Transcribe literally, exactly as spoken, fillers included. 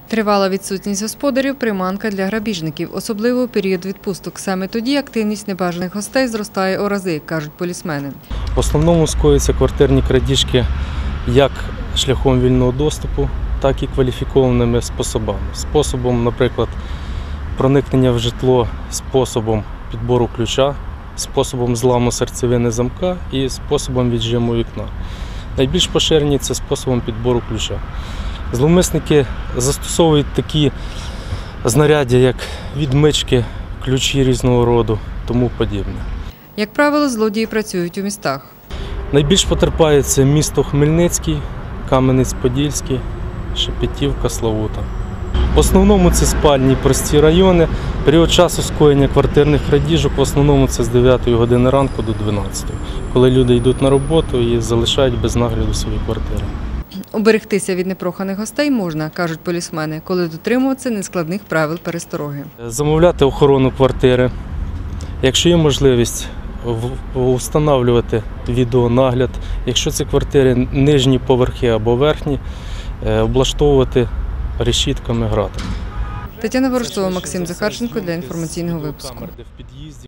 Тривала відсутність господарів – приманка для грабіжників, особливо у період відпусток. Саме тоді активність небажаних гостей зростає у рази, кажуть полісмени. В основному скоюються квартирні крадіжки як шляхом вільного доступу, так і кваліфікованими способами. Способом, наприклад, проникнення в житло способом підбору ключа, способом зламу серцевини замка і способом віджиму вікна. Найбільш поширені – це способом підбору ключа. Зловмисники застосовують такі знаряддя, як відмички, ключі різного роду, тому подібне. Як правило, злодії працюють у містах. Найбільш потерпає це місто Хмельницький, Кам'янець-Подільський, Шепетівка, Славута. В основному це спальні прості райони. Період часу скоєння квартирних крадіжок в основному це з дев'ятої години ранку до дванадцятої, коли люди йдуть на роботу і залишають без нагляду свої квартири. Уберегтися від непроханих гостей можна, кажуть полісмени, коли дотримуватися нескладних правил перестороги. Замовляти охорону квартири, якщо є можливість встановлювати відеонагляд, якщо це квартири нижні поверхи або верхні, облаштовувати решітками, гратами. Тетяна Ворожцова, Максим Захарченко для інформаційного випуску.